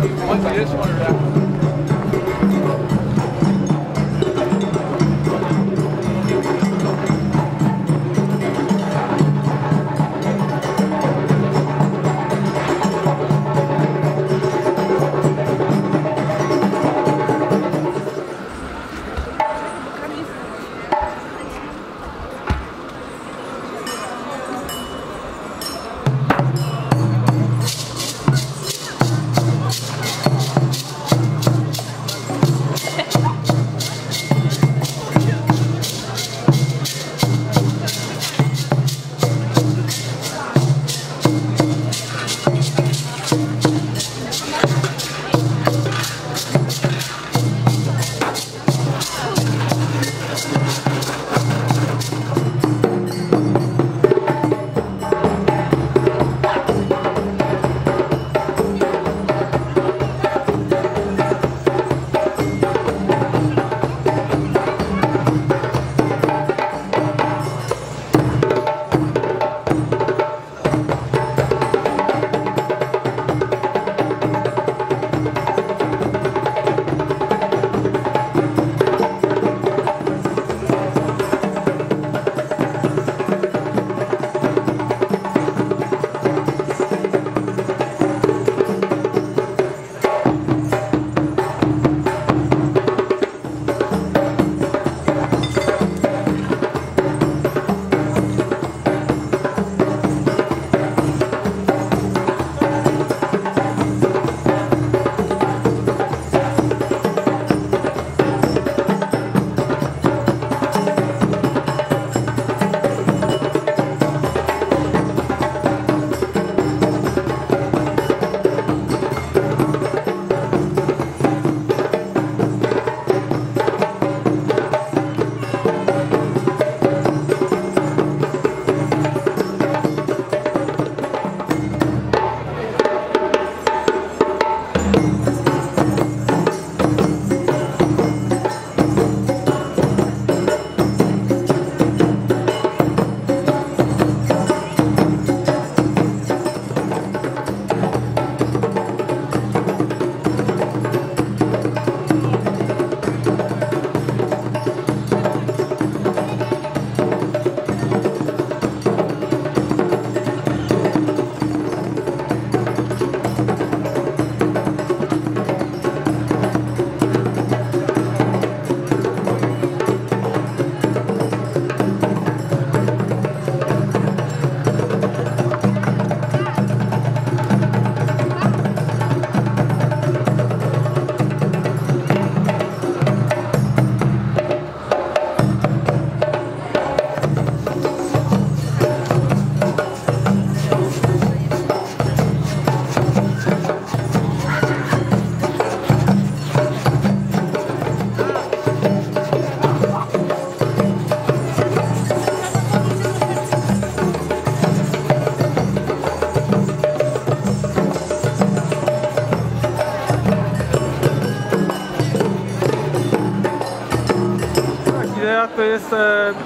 to jest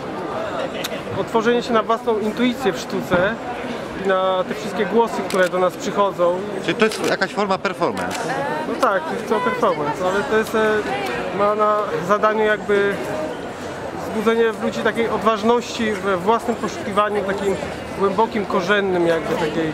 otworzenie się na własną intuicję w sztuce i na te wszystkie głosy, które do nas przychodzą. Czyli to jest jakaś forma performance? No tak, to jest to performance, ale to jest, ma na zadaniu jakby wzbudzenie w ludzi takiej odważności we własnym poszukiwaniu, takim głębokim, korzennym jakby takiej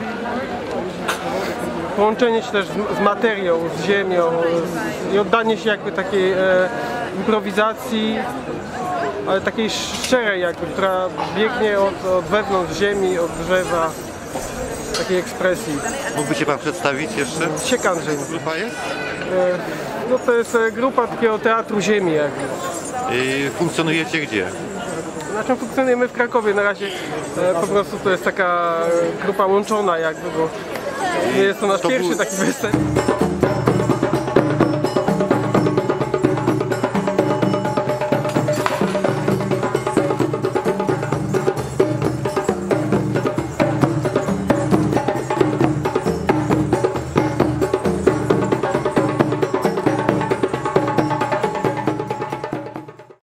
połączenie się też z materią, z ziemią i oddanie się jakby takiej improwizacji, ale takiej szczerej jakby, która biegnie od wewnątrz ziemi, od drzewa, takiej ekspresji. Mógłby się Pan przedstawić jeszcze? Siek Andrzej. Grupa jest? No to jest grupa takiego Teatru Ziemi jakby. I funkcjonujecie gdzie? Znaczy funkcjonujemy w Krakowie na razie, po prostu to jest taka grupa łączona jakby, bo nie jest to nasz pierwszy taki występ.